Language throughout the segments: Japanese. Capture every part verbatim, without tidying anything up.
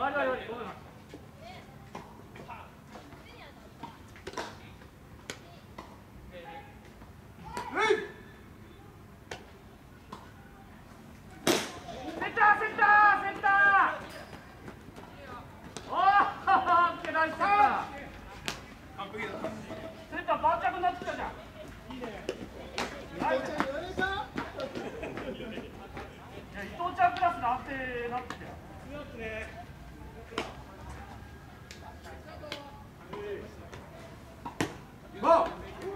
わりわりわり、ごめんなさい。センターセンターセンター。おお、オッケー、ナイスセンター。センター盤石になってきたじゃん。いいね。ナイス。いや、伊藤ちゃんクラスの安定なってきたよ。強くね。ゴー。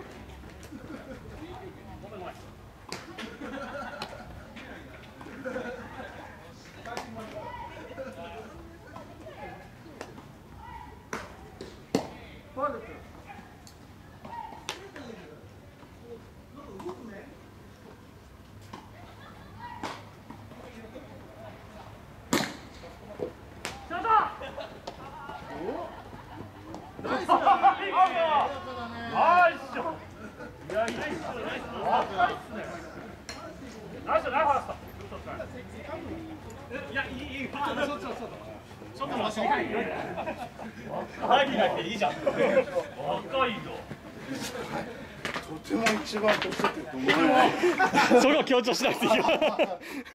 ごめんごめん。ファウル。ナイスショット。いや、いいっすね。若いっすね。ナイスナイスファースト。いや、いいいい。ちょっとちょっとちょっと。ちょっと走りたい。若いだけいいじゃん。若いぞ。 とても一番年取ってると思う。 それを強調しなくていいよ。